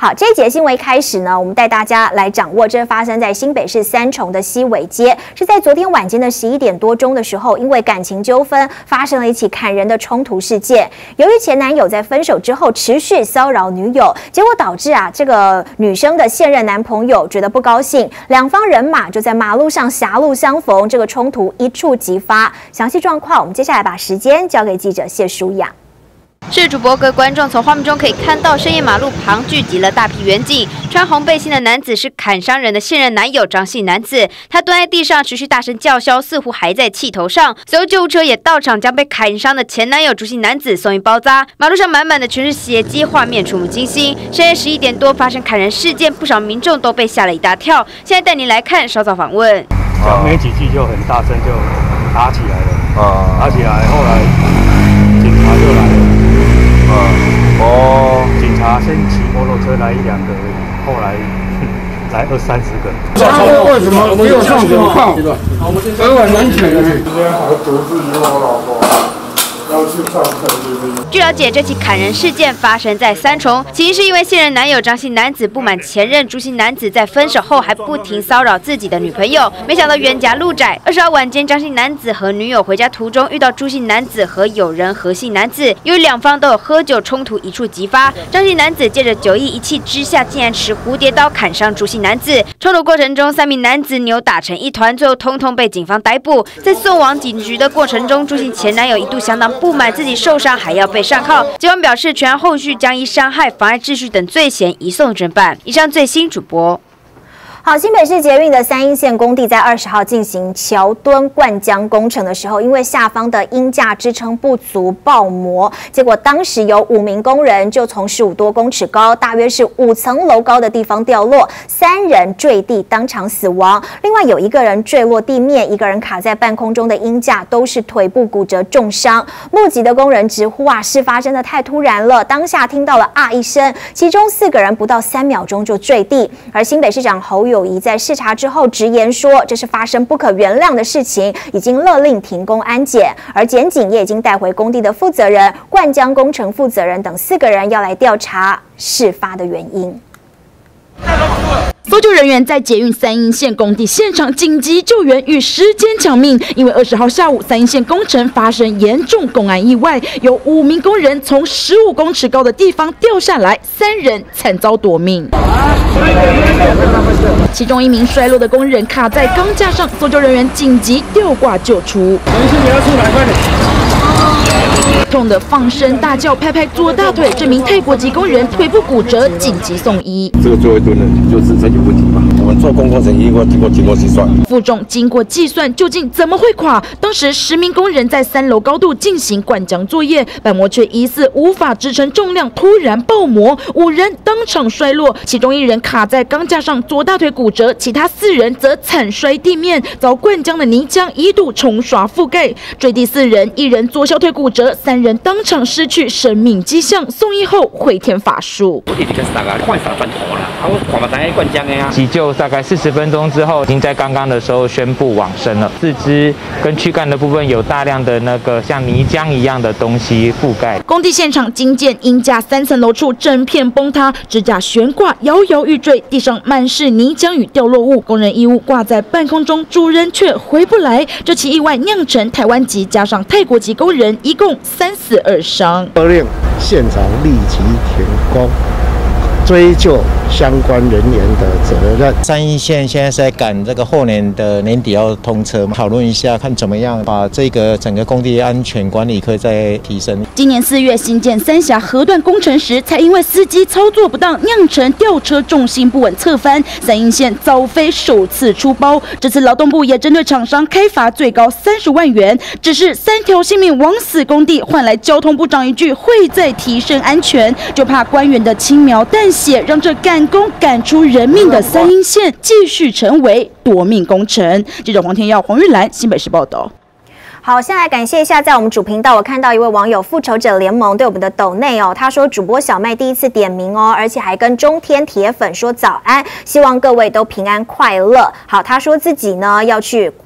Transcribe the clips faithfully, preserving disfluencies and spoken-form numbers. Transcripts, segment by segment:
好，这一节新闻一开始呢，我们带大家来掌握，这是发生在新北市三重的西尾街，是在昨天晚间的十一点多钟的时候，因为感情纠纷发生了一起砍人的冲突事件。由于前男友在分手之后持续骚扰女友，结果导致啊这个女生的现任男朋友觉得不高兴，两方人马就在马路上狭路相逢，这个冲突一触即发。详细状况，我们接下来把时间交给记者谢舒雅。 是主播各位观众从画面中可以看到，深夜马路旁聚集了大批远警。穿红背心的男子是砍伤人的现任男友张姓男子，他蹲在地上持续大声叫嚣，似乎还在气头上。随后救护车也到场，将被砍伤的前男友朱姓男子送医包扎。马路上满满的全是血迹，画面触目惊心。深夜十一点多发生砍人事件，不少民众都被吓了一大跳。现在带您来看稍早访问。 讲没几句就很大声，就打起来了。啊，打起来，后来警察就来了。 啊、嗯、哦，警察先骑摩托车来一两个，后来来二三十个。 他为什么没有上手铐？很很难解决。今天还得罪我老婆。 据了解，这起砍人事件发生在三重，起因是因为现任男友张姓男子不满前任朱姓男子在分手后还不停骚扰自己的女朋友，没想到冤家路窄。二十号晚间，张姓男子和女友回家途中遇到朱姓男子和友人何姓男子，由于两方都有喝酒，冲突一触即发。张姓男子借着酒意一气之下，竟然持蝴蝶刀砍伤朱姓男子。冲突过程中，三名男子扭打成一团，最后通通被警方逮捕。在送往警局的过程中，朱姓前男友一度相当不满自己受伤还要被上铐，警方表示全案后续将依伤害、妨碍秩序等罪嫌移送侦办。以上最新主播。 好，新北市捷运的三鶯线工地在二十号进行桥墩灌浆工程的时候，因为下方的鹰架支撑不足爆磨，结果当时有五名工人就从十五多公尺高，大约是五层楼高的地方掉落，三人坠地当场死亡，另外有一个人坠落地面，一个人卡在半空中的鹰架，都是腿部骨折重伤。目击的工人直呼啊，事发真的太突然了，当下听到了啊一声，其中四个人不到三秒钟就坠地，而新北市长侯友宜在视察之后直言说，这是发生不可原谅的事情，已经勒令停工安检，而检警也已经带回工地的负责人、灌浆工程负责人等四个人要来调查事发的原因。 搜救人员在捷运三鶯线工地现场紧急救援与时间抢命，因为二十号下午三鶯线工程发生严重工安意外，有五名工人从十五公尺高的地方掉下来，三人惨遭夺命。其中一名摔落的工人卡在钢架上，搜救人员紧急吊挂救出。 等一下，你要出来，快点！ 痛得放声大叫，拍拍左大腿。这名泰国籍工人腿部骨折，紧急送医。 这个最后一吨呢，就是这有问题嘛。我们做公工程经过经过经过计算， 负重经过计算，究竟怎么会垮？当时十名工人在三楼高度进行灌浆作业，板模却疑似无法支撑重量，突然爆模，五人当场摔落，其中一人卡在钢架上，左大腿骨折，其他四人则惨摔地面，遭灌浆的泥浆一度冲刷覆盖。坠地四人，一人左小腿骨折，三人当场失去生命迹象，送医后回天乏术。 急救大概四十分钟之后，已经在刚刚的时候宣布往生了。四肢跟躯干的部分有大量的那个像泥浆一样的东西覆盖。 工地现场惊见鹰架三层楼处整片崩塌，支架悬挂摇摇欲坠，地上满是泥浆与掉落物，工人衣物挂在半空中，主人却回不来。这起意外酿成台湾籍加上泰国籍工人一共三死二伤。 勒令现场立即停工，追究相关人员的责任。 三鶯线现在是在赶这个后年的年底要通车，讨论一下看怎么样把这个整个工地安全管理可以再提升。 今年四月新建三峡河段工程时，才因为司机操作不当，酿成吊车重心不稳侧翻，三鶯线遭飞首次出包。这次劳动部也针对厂商开罚最高三十万元，只是三条性命枉死工地，换来交通部长一句会再提升安全，就怕官员的轻描淡写，让这赶工赶出人命的三鶯线继续成为夺命工程。记者黄天耀、黄玉兰，新北市报道。 好，先来感谢一下，在我们主频道，我看到一位网友复仇者联盟对我们的抖内哦，他说主播小麦第一次点名哦，而且还跟中天铁粉说早安，希望各位都平安快乐。好，他说自己呢要去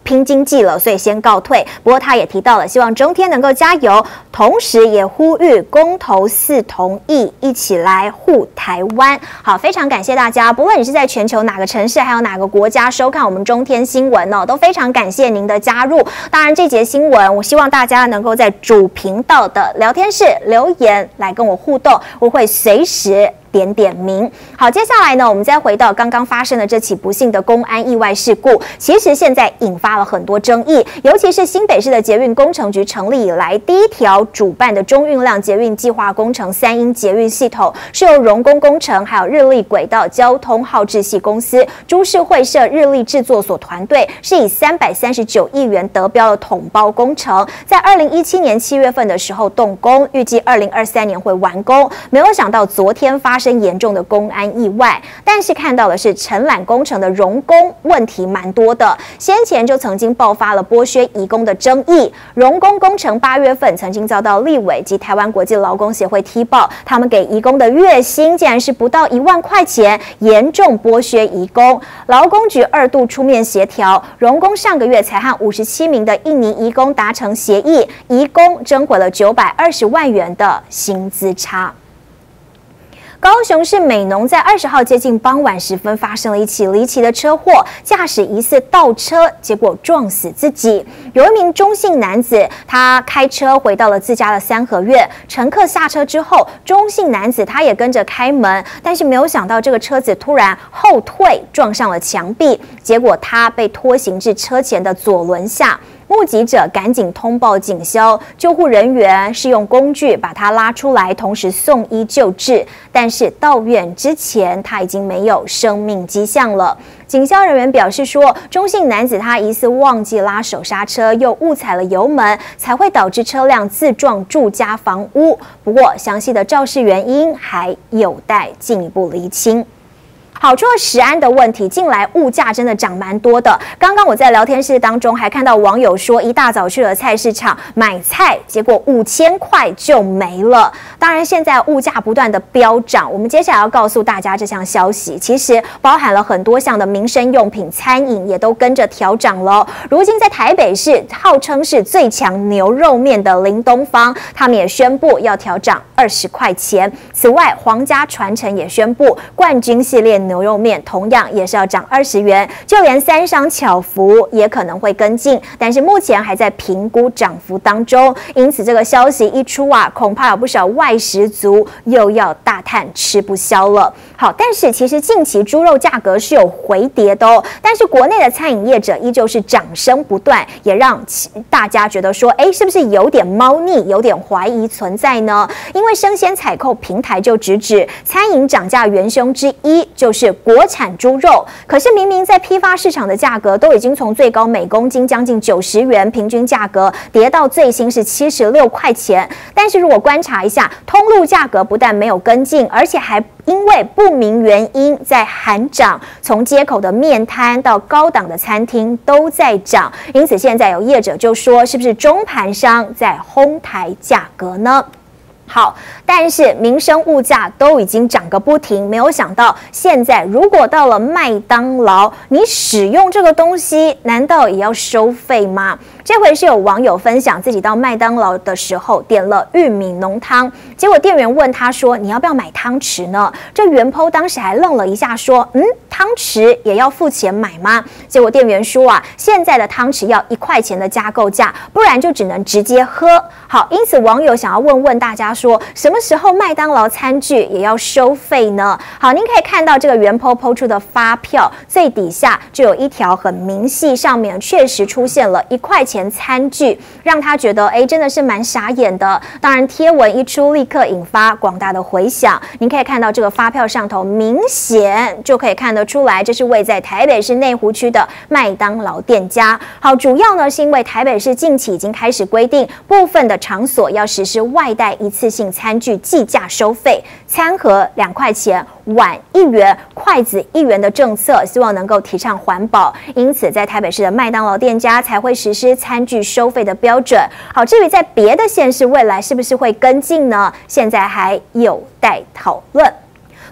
拼经济了，所以先告退。不过他也提到了，希望中天能够加油，同时也呼吁公投四同意，一起来护台湾。好，非常感谢大家，不论你是在全球哪个城市，还有哪个国家收看我们中天新闻哦，都非常感谢您的加入。当然，这节新闻我希望大家能够在主频道的聊天室留言来跟我互动，我会随时点点名。好，接下来呢，我们再回到刚刚发生的这起不幸的公安意外事故，其实现在引发了很多争议，尤其是新北市的捷运工程局成立以来，第一条主办的中运量捷运计划工程三英捷运系统，是由荣工工程还有日立轨道交通耗制系公司、株式会社日立制作所团队，是以三百三十九亿元得标的统包工程，在二零一七年七月份的时候动工，预计二零二三年会完工。没有想到昨天发生严重的公安意外，但是看到的是承揽工程的荣工问题蛮多的，先前就曾经爆发了剥削移工的争议。荣工工程八月份曾经遭到立委及台湾国际劳工协会踢爆，他们给移工的月薪竟然是不到一万块钱，严重剥削移工。劳工局二度出面协调，荣工上个月才和五十七名的印尼移工达成协议，移工争回了九百二十万元的薪资差。高雄市美浓在二十号接近傍晚时分发生了一起离奇的车祸，驾驶疑似倒车，结果撞死自己。有一名中姓男子，他开车回到了自家的三合院，乘客下车之后，中姓男子他也跟着开门，但是没有想到这个车子突然后退，撞上了墙壁，结果他被拖行至车前的左轮下。目击者赶紧通报警消，救护人员是用工具把他拉出来，同时送医救治。但是到院之前，他已经没有生命迹象了。警消人员表示说，中姓男子他疑似忘记拉手刹车，又误踩了油门，才会导致车辆自撞住家房屋。不过，详细的肇事原因还有待进一步厘清。好，除了食安的问题，近来物价真的涨蛮多的。刚刚我在聊天室当中还看到网友说，一大早去了菜市场买菜，结果五千块就没了。当然，现在物价不断的飙涨，我们接下来要告诉大家这项消息，其实包含了很多项的民生用品、餐饮也都跟着调涨了。如今在台北市号称是最强牛肉面的林东方，他们也宣布要调涨二十块钱。此外，皇家传承也宣布冠军系列牛肉面同样也是要涨二十元，就连三商巧福也可能会跟进，但是目前还在评估涨幅当中。因此，这个消息一出啊，恐怕有不少外食族又要大叹吃不消了。好，但是其实近期猪肉价格是有回跌的哦，但是国内的餐饮业者依旧是涨声不断，也让大家觉得说，哎，是不是有点猫腻，有点怀疑存在呢？因为生鲜采购平台就直指餐饮涨价元凶之一就是国产猪肉，可是明明在批发市场的价格都已经从最高每公斤将近九十元，平均价格跌到最新是七十六块钱。但是如果观察一下，通路价格不但没有跟进，而且还因为不明原因在喊涨，从街口的面摊到高档的餐厅都在涨。因此现在有业者就说，是不是中盘商在哄抬价格呢？好，但是民生物价都已经涨个不停，没有想到现在如果到了麦当劳，你使用这个东西，难道也要收费吗？这回是有网友分享自己到麦当劳的时候点了玉米浓汤，结果店员问他说：“你要不要买汤匙呢？”这原 po 当时还愣了一下，说：“嗯，汤匙也要付钱买吗？”结果店员说啊，现在的汤匙要一块钱的加购价，不然就只能直接喝。好，因此网友想要问问大家说，什么时候麦当劳餐具也要收费呢？好，您可以看到这个原 po po 出的发票最底下就有一条很明细，上面确实出现了一块钱餐具，让他觉得哎，真的是蛮傻眼的。当然，贴文一出，立刻引发广大的回响。您可以看到这个发票上头，明显就可以看得出来，这是位在台北市内湖区的麦当劳店家。好，主要呢是因为台北市近期已经开始规定，部分的场所要实施外带一次性餐具计价收费，餐盒两块钱，碗一元，筷子一元的政策，希望能够提倡环保。因此，在台北市的麦当劳店家才会实施餐具收费的标准。好，至于在别的县市未来是不是会跟进呢？现在还有待讨论。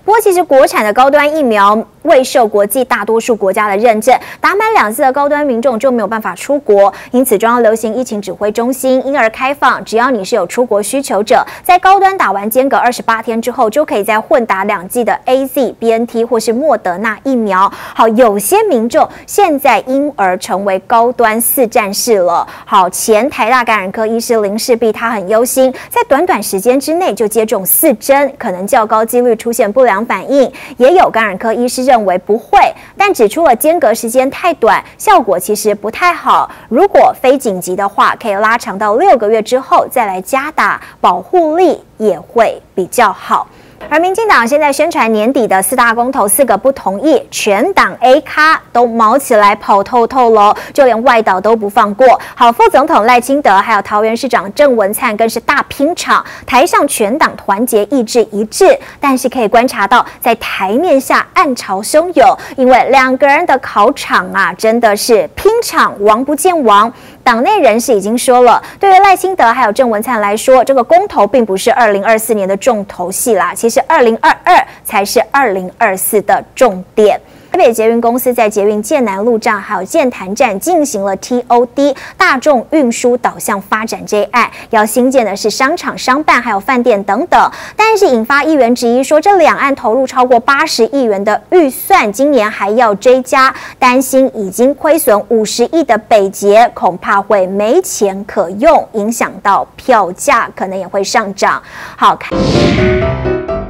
不过，其实国产的高端疫苗未受国际大多数国家的认证，打满两次的高端民众就没有办法出国。因此，中央流行疫情指挥中心因而开放，只要你是有出国需求者，在高端打完间隔二十八天之后，就可以再混打两剂的 A Z、B N T 或是莫德纳疫苗。好，有些民众现在因而成为高端四战士了。好，前台大感染科医师林世璧他很忧心，在短短时间之内就接种四针，可能较高几率出现不良反应。也有感染科医师认为不会，但指出了间隔时间太短，效果其实不太好。如果非紧急的话，可以拉长到六个月之后再来加打，保护力也会比较好。而民进党现在宣传年底的四大公投四个不同意，全党 A 咖都毛起来跑透透喽，就连外岛都不放过。好，副总统赖清德还有桃园市长郑文灿更是大拼场，台上全党团结意志一致，但是可以观察到在台面下暗潮汹涌，因为两个人的考场啊真的是拼场王不见王。党内人士已经说了，对于赖清德还有郑文灿来说，这个公投并不是二零二四年的重头戏啦，其实二零二二才是二零二四的重点。台北捷运公司在捷运剑南路站还有剑潭站进行了 T O D 大众运输导向发展这一案，要新建的是商场、商办还有饭店等等，但是引发议员质疑说，这两案投入超过八十亿元的预算，今年还要追加，担心已经亏损五十亿的北捷恐怕会没钱可用，影响到票价可能也会上涨。好看。